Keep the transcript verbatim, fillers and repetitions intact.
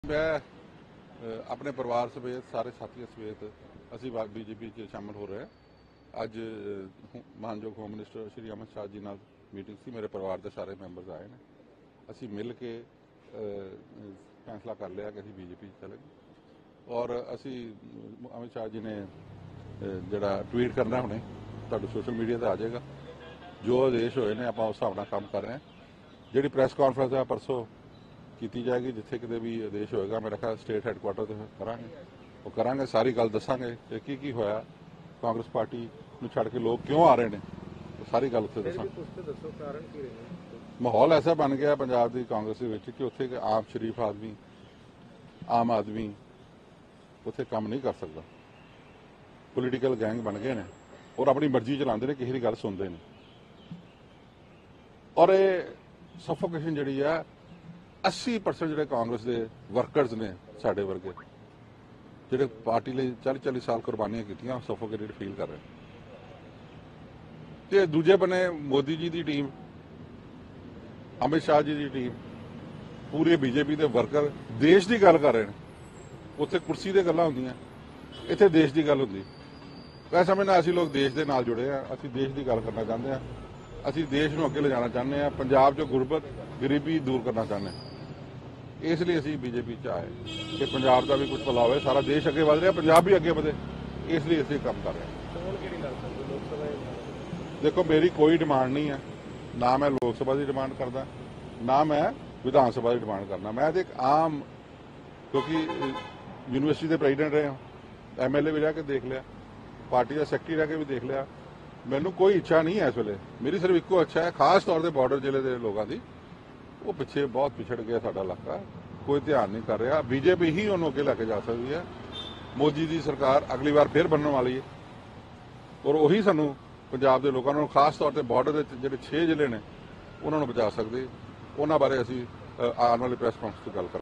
मैं अपने परिवार समेत सारे साथियों समेत असी बीजेपी च शामिल हो रहे हैं। अज मानयोग होम मिनिस्टर श्री अमित शाह जी नाल मीटिंग सी, मेरे परिवार के सारे मैंबर्स आए हैं। असी मिल के फैसला कर लिया कि असी बीजेपी चले और असी अमित शाह जी ने जरा ट्वीट करना हुणे तुहाडे सोशल मीडिया पर आ जाएगा। जो आदेश होए ने आपां उस हिसाब नाल काम कर रहे हैं। जिहड़ी प्रैस कॉन्फ्रेंस है परसों की जाएगी, जिथे किते भी आदेश होएगा मेरा ख्याल स्टेट हैडकुआटर से करांगे, वो करांगे, सारी गल दसांगे की की होया, कांग्रेस पार्टी नूं छड़ के लोग क्यों आ रहे हैं, तो सारी गल उत्थे दसांगे। माहौल ऐसा बन गया पंजाब की कांग्रेस के विच कि उत्थे आम शरीफ आदमी आम आदमी उत्थे काम नहीं कर सकता। पोलीटिकल गैंग बन गए हैं और अपनी मर्जी चलाते हैं, किसी की गल सुनते नहीं। और ये सफोकेशन जिहड़ी है अस्सी परसेंट जो कांग्रेस के वर्करस ने साडे वर्गे जो पार्टी लिए चाली चाली साल कुर्बानियां की, सफोकेटेड फील कर रहे हैं। तो दूजे बने मोदी जी की टीम, अमित शाह जी की टीम, पूरे बीजेपी के वर्कर देश की गल कर रहे हैं। उत्थे कुर्सी की गल्लां होंदियां, इत्थे देश की गल होंदी। मैं समझना असीं लोग देश के नाल जुड़े हैं, असीं देश की गल करना चाहते हैं, असीं देश नूं अगे ले जाना चाहते हैं, पंजाब चों गुरबत गरीबी दूर करना चाहते हैं। इसलिए असीं बीजेपी च आए कि पंजाब का भी कुछ भला होवे, सारा देश अगे वध रहा, पंजाब भी अगे बढ़े, इसलिए असीं काम कर रहे हैं। देखो मेरी कोई डिमांड नहीं है, ना मैं लोक सभा की डिमांड करदा, ना मैं विधान सभा की डिमांड करना। मैं तो एक आम, क्योंकि यूनिवर्सिटी के प्रेजिडेंट रहे, एम एल ए भी रह के देख लिया, पार्टी का सैकटरी रह के भी देख लिया। मैनू कोई इच्छा नहीं है इस वेले, मेरी सिर्फ इक्को इच्छा है, खास तौर पर बॉर्डर जिले के लोगों की, वो पिछे बहुत पिछड़ गया साडा इलाका, कोई ध्यान नहीं कर रहा। बीजेपी ही उन्होंने अगे लैके जा सकती है। मोदी जी सरकार अगली बार फिर बनने वाली है और उही सानू पंजाब के लोगों को, खास तौर पर बॉर्डर के जो छे जिले ने, उन्होंने बचा सकते। उन्होंने बारे असीं आने वाली प्रैस कॉन्फ्रेंस गल कर